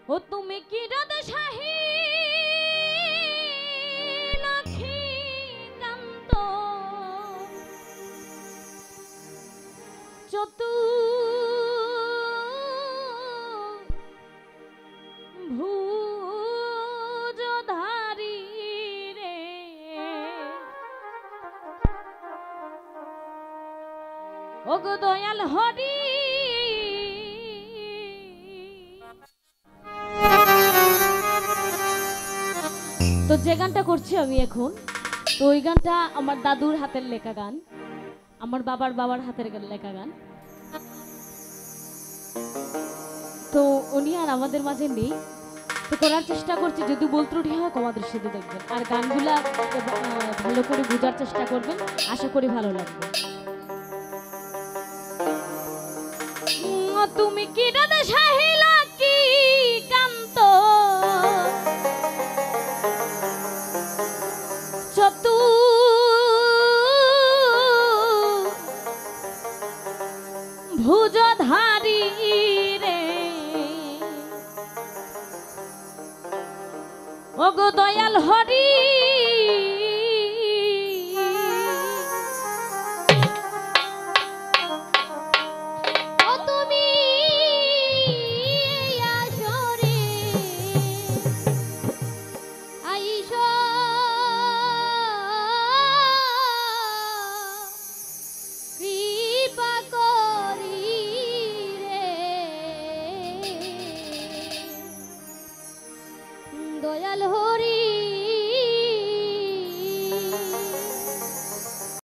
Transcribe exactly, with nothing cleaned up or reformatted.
ও তুমি কি রাধ শাহী লাখি কান্ত চতু ভুজধারী রে ওগো দয়াল হরি তো যে গানটা করছি আমি এখন, তো ওই গানটা আমার দাদুর হাতের লেখা গান, আমার বাবার বাবার হাতের লেখা গান। তো উনি আর আমাদের মাঝে নেই, তো করার চেষ্টা করছি, যদি বল ত্রুটি হয় ক্ষমা দৃষ্টিতে দেখবেন, আর গানগুলা ভালো করে বোঝার চেষ্টা করবেন, আশা করি ভালো লাগবে। তুমি কি রাধা শাহিলা কি কান্ত চতু ভুজধারী রে ওগো দয়াল হরি